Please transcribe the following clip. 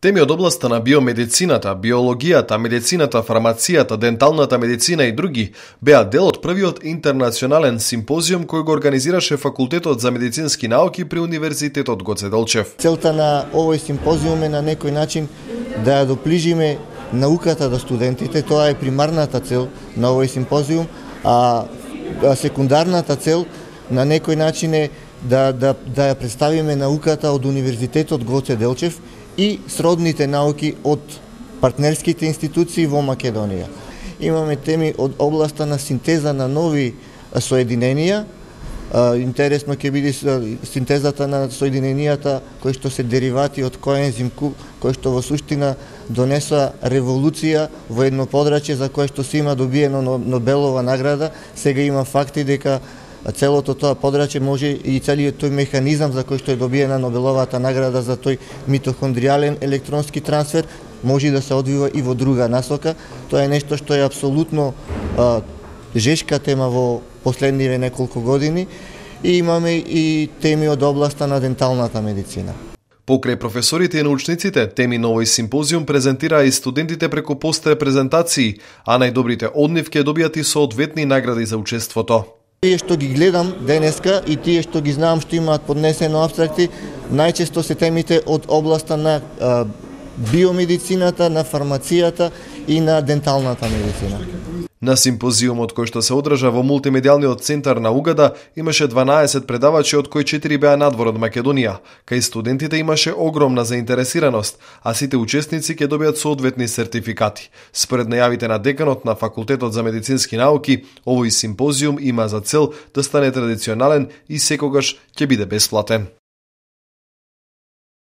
Теми од областа на биомедицината, биологијата, медицината, фармацијата, денталната медицина и други беа дел од првиот интернационален симпозиум кој го организираше Факултетот за медицински науки при Универзитетот Гоце Делчев. Целта на овој симпозиум е на некој начин да ја доближиме науката до студентите, тоа е примарната цел на овој симпозиум, а секундарната цел на некој начин е да ја представиме науката од Универзитетот Гоце Делчев и сродните науки од партнерските институции во Македонија. Имаме теми од областа на синтеза на нови соединенија. Интересно ќе биде синтезата на соединенијата кои што се деривати од коензим Q, кои што во суштина донесоа револуција во едно подрачје за кое што се има добиено Нобелова награда. Сега има факти дека целото тоа подрачје може и целиот тој механизам за кој што е добиена Нобеловата награда за тој митохондријален електронски трансфер може да се одвива и во друга насока. Тоа е нешто што е апсолутно жешка тема во последниве неколку години и имаме и теми од областа на денталната медицина. Покрај професорите и научниците, теми на овој симпозиум презентираа и студентите преку постер презентации, а најдобрите од нив ќе добијат и соодветни награди за учеството. Тие што ги гледам денеска и тие што ги знам што имаат поднесено апстракти, најчесто се темите од областа на биомедицината, на фармацијата и на денталната медицина. На симпозиумот кој што се одржа во мултимедијалниот центар на Угада имаше 12 предавачи, од кои 4 беа надвор од Македонија. Кај студентите имаше огромна заинтересираност, а сите учесници ќе добијат соодветни сертификати. Според најавите на деканот на Факултетот за медицински науки, овој симпозиум има за цел да стане традиционален и секогаш ќе биде бесплатен.